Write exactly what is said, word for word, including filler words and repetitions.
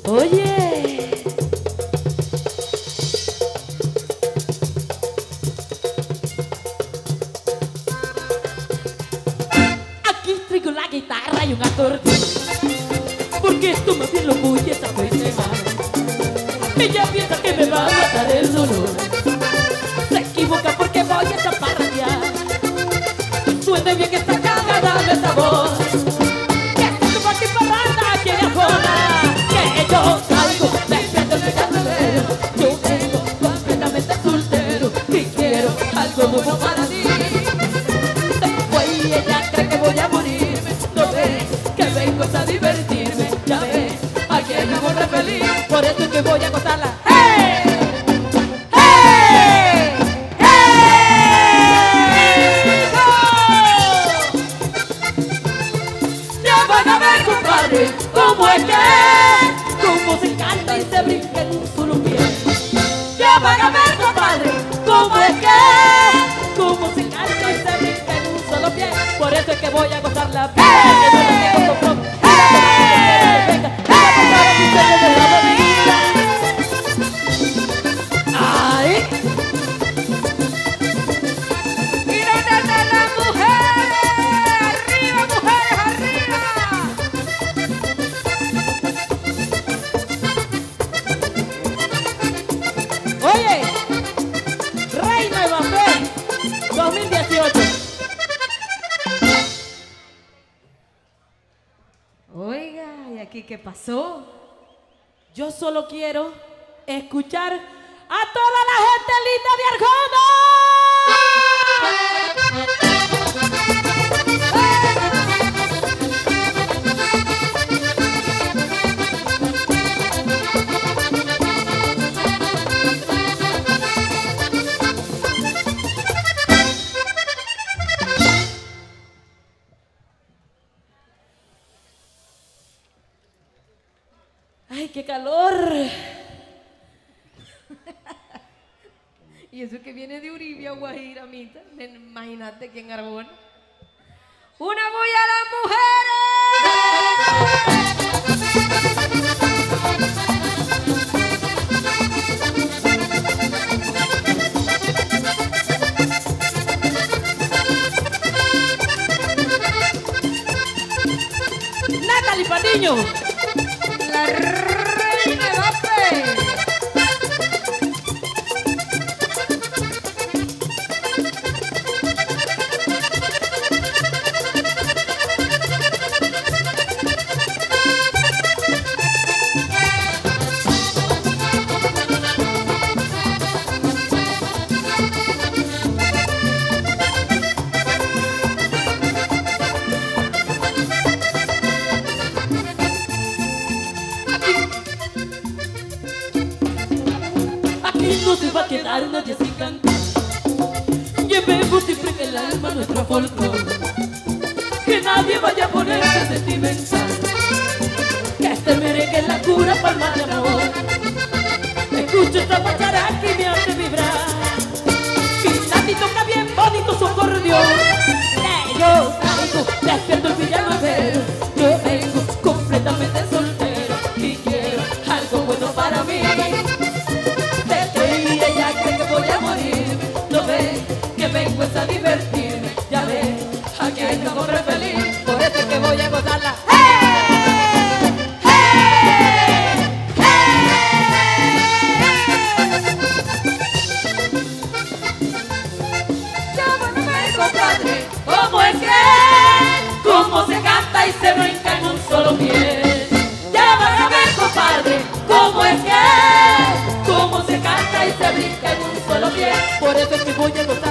Oye, aquí traigo la guitarra y un acordeón, porque esto más bien lo voy a saber mal. Ella piensa que me va a matar el dolor, se equivoca porque voy a zaparratear. Suena bien esta cagada de esta voz, que esto va aquí parranda, que afuera, que yo salgo despierto de carretero. Yo vengo completamente soltero y quiero algo bueno para ti. Después ella cree que voy a morirme, no ve que vengo a divertirme. Ya ve, aquí hay mi amor feliz, por eso es que voy a gozarla. ¡Hey! ¿Cómo es que? ¿Cómo se canta y se brinca en un solo pie? Ya van a ver, compadre, ¿cómo es que? ¿Cómo se canta y se brinca en un solo pie? Por eso es que voy a gozar la vida, que no le tengo control. ¡Ay! Oye, Reina de Papel dos mil dieciocho. Oiga, ¿y aquí qué pasó? Yo solo quiero escuchar a toda la gente linda de Arjona. ¡Ay, qué calor! Y eso que viene de Uribia, Guajira, mita. Imagínate que en Arjona. ¡Una bulla a las mujeres! ¡Natalie Patiño! La Reina de Papel. No se va a quedar nadie sin cantar. Llevemos siempre en el alma nuestro folclore, que nadie vaya a ponerse sentimental, que este merengue es la cura para el mal de amor. Escucho esta guacharaca y me hace vibrar, y Nati toca bien bonito su acordeón. Que yo traigo despierto el villano pero yo vengo completamente soltero y quiero algo bueno para mí. Que vengo es a divertirme, ya ves, aquí hay un hombre feliz, por eso es que voy a gozarla. ¡Hey! ¡Hey! ¡Hey! Llámame, compadre, ¿cómo es que? ¿Cómo se canta y se brinca en un solo pie? Llámame, compadre, ¿cómo es que? ¿Cómo se canta y se brinca en un solo pie? Por eso es que voy a gozar.